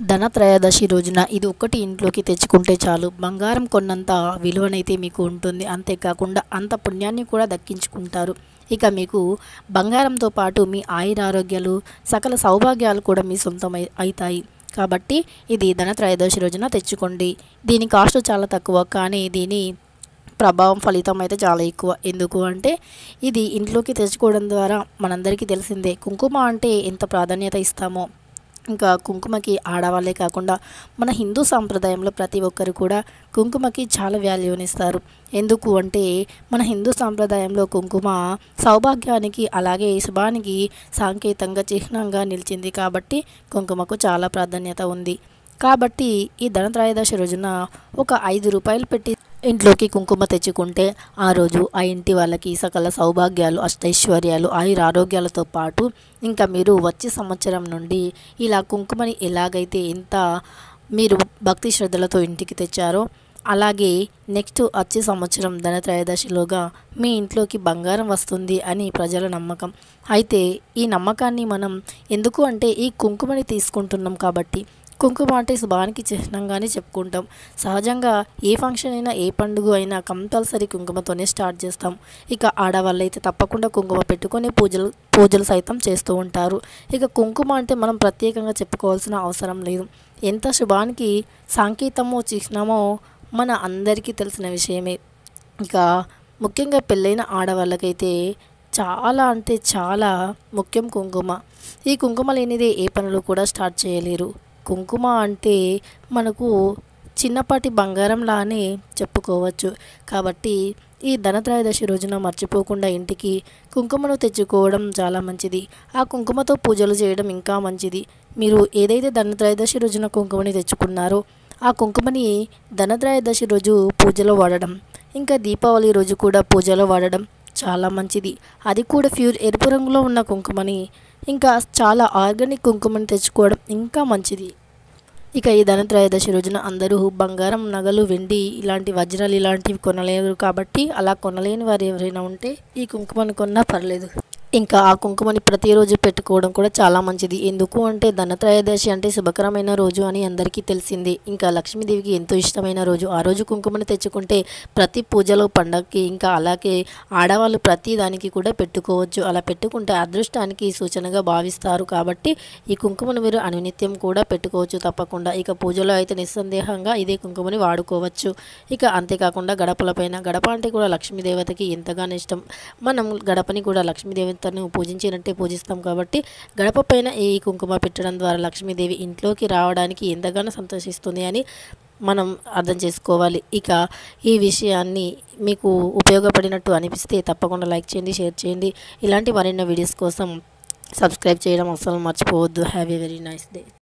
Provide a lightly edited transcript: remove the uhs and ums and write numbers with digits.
ధనత్రయోదశి రోజున ఇది ఒక్కటి ఇంట్లోకి తెచ్చుకుంటే చాలు బంగారం కొన్నంత విలువనైతే మీకు ఉంటుంది. అంతేకాకుండా అంత పుణ్యాన్ని కూడా దక్కించుకుంటారు. ఇక మీకు బంగారంతో పాటు మీ ఆయురారోగ్యాలు సకల సౌభాగ్యాలు కూడా మీ సొంతం అవుతాయి. కాబట్టి ఇది ధనత్రయోదశి రోజున తెచ్చుకోండి. దీని కాస్ట్ చాలా తక్కువ, కానీ దీని ప్రభావం ఫలితం అయితే చాలా ఎక్కువ. ఎందుకు అంటే ఇది ఇంట్లోకి తెచ్చుకోవడం ద్వారా మనందరికీ తెలిసిందే కుంకుమ అంటే ఎంత ప్రాధాన్యత ఇస్తామో. ఇంకా కుంకుమకి ఆడవాళ్ళే కాకుండా మన హిందూ సాంప్రదాయంలో ప్రతి ఒక్కరు కూడా కుంకుమకి చాలా వాల్యూనిస్తారు. ఎందుకు అంటే మన హిందూ సాంప్రదాయంలో కుంకుమ సౌభాగ్యానికి అలాగే శుభానికి సాంకేతంగా చిహ్నంగా నిలిచింది. కాబట్టి కుంకుమకు చాలా ప్రాధాన్యత ఉంది. కాబట్టి ఈ ధనత్రయోదశి రోజున ఒక 5 రూపాయలు పెట్టి ఇంట్లోకి కుంకుమ తెచ్చుకుంటే ఆ రోజు ఆ ఇంటి వాళ్ళకి సకల సౌభాగ్యాలు, అష్టైశ్వర్యాలు, ఆయురారోగ్యాలతో పాటు ఇంకా మీరు వచ్చే సంవత్సరం నుండి ఇలా కుంకుమని ఎలాగైతే మీరు భక్తి శ్రద్ధలతో ఇంటికి తెచ్చారో అలాగే నెక్స్ట్ వచ్చే సంవత్సరం ధనత్రయోదశిలోగా మీ ఇంట్లోకి బంగారం వస్తుంది అని ప్రజల నమ్మకం. అయితే ఈ నమ్మకాన్ని మనం ఎందుకు అంటే ఈ కుంకుమని తీసుకుంటున్నాం కాబట్టి. కుంకుమ అంటే శుభానికి చిహ్నంగానే చెప్పుకుంటాం. సహజంగా ఏ ఫంక్షన్ అయినా ఏ పండుగ అయినా కంపల్సరీ కుంకుమతోనే స్టార్ట్ చేస్తాం. ఇక ఆడవాళ్ళు అయితే తప్పకుండా కుంకుమ పెట్టుకొని పూజలు సైతం చేస్తూ ఉంటారు. ఇక కుంకుమ అంటే మనం ప్రత్యేకంగా చెప్పుకోవాల్సిన అవసరం లేదు. ఎంత శుభానికి సంకేతమో చిహ్నమో మన అందరికీ తెలిసిన విషయమే. ఇక ముఖ్యంగా పెళ్ళైన ఆడవాళ్ళకైతే చాలా అంటే చాలా ముఖ్యం కుంకుమ. ఈ కుంకుమ లేనిదే ఏ పనులు కూడా స్టార్ట్ చేయలేరు. కుంకుమ అంటే మనకు చిన్నపాటి బంగారంలానే చెప్పుకోవచ్చు. కాబట్టి ఈ ధనత్రయోదశి రోజున మర్చిపోకుండా ఇంటికి కుంకుమను తెచ్చుకోవడం చాలా మంచిది. ఆ కుంకుమతో పూజలు చేయడం ఇంకా మంచిది. మీరు ఏదైతే ధనత్రయోదశి రోజున కుంకుమని తెచ్చుకున్నారో ఆ కుంకుమని ధనత్రయోదశి రోజు పూజలో వాడడం, ఇంకా దీపావళి రోజు కూడా పూజలో వాడడం చాలా మంచిది. అది కూడా ప్యూర్ ఎరుపు రంగులో ఉన్న కుంకుమని, ఇంకా చాలా ఆర్గానిక్ కుంకుమని తెచ్చుకోవడం ఇంకా మంచిది. ఇక ఈ ధనత్రయోదశి రోజున అందరూ బంగారం, నగలు, వెండి ఇలాంటి వజ్రాలు ఇలాంటివి కొనలేరు. కాబట్టి అలా కొనలేని వారు ఎవరైనా ఉంటే ఈ కుంకుమను కొన్నా పర్లేదు. ఇంకా ఆ కుంకుమని ప్రతిరోజు పెట్టుకోవడం కూడా చాలా మంచిది. ఎందుకు అంటే ధనత్రయోదశి అంటే శుభకరమైన రోజు అని అందరికీ తెలిసింది. ఇంకా లక్ష్మీదేవికి ఎంతో ఇష్టమైన రోజు. ఆ రోజు కుంకుమని తెచ్చుకుంటే ప్రతి పూజలో, పండగకి, ఇంకా అలాగే ఆడవాళ్ళు ప్రతి దానికి కూడా పెట్టుకోవచ్చు. అలా పెట్టుకుంటే అదృష్టానికి సూచనగా భావిస్తారు. కాబట్టి ఈ కుంకుమను మీరు అనునిత్యం కూడా పెట్టుకోవచ్చు తప్పకుండా. ఇక పూజలో అయితే నిస్సందేహంగా ఇదే కుంకుమని వాడుకోవచ్చు. ఇక అంతేకాకుండా గడపలపైన, గడప అంటే కూడా లక్ష్మీదేవతకి ఎంతగానో ఇష్టం. మనం గడపని కూడా లక్ష్మీదేవి తను పూజించినట్టే పూజిస్తాం. కాబట్టి గడప పైన ఈ కుంకుమ పెట్టడం ద్వారా లక్ష్మీదేవి ఇంట్లోకి రావడానికి ఎంతగానో సంతోషిస్తుంది అని మనం అర్థం చేసుకోవాలి. ఇక ఈ విషయాన్ని మీకు ఉపయోగపడినట్టు అనిపిస్తే తప్పకుండా లైక్ చేయండి, షేర్ చేయండి. ఇలాంటి మరిన్ని వీడియోస్ కోసం సబ్స్క్రైబ్ చేయడం అస్సలు మర్చిపోవద్దు. Have a very nice day.